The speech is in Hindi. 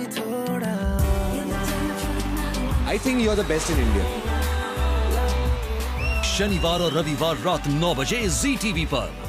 I think you're the best in India. शनिवार और रविवार रात 9 बजे ZTV पर।